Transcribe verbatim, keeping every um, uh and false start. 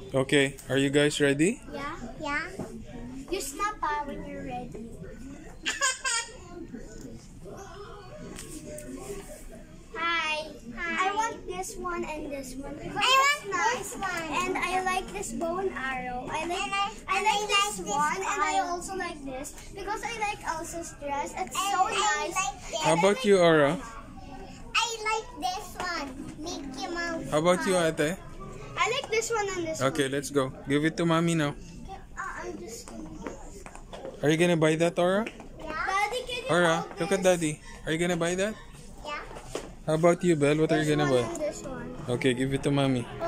Okay, are you guys ready? Yeah? Yeah. You snap ah when you're ready. Hi. Hi. I want this one and this one because I want nice. This one. And I like this bow and arrow. I like and I, I like I this, like this one, one and I also like this because I like Elsa's dress. It's and so I nice. Like How about you, Aura? I like this one. Mickey Mouse. How about you, Ate? I like this one and this okay, one. let's go. Give it to Mommy now. Okay, uh, I'm just Are you gonna buy that, Aura? Yeah. Daddy, can you Aura, hold look this? at Daddy. Are you gonna buy that? Yeah. How about you, Belle? What This are you gonna one buy? and this one. Okay, give it to Mommy.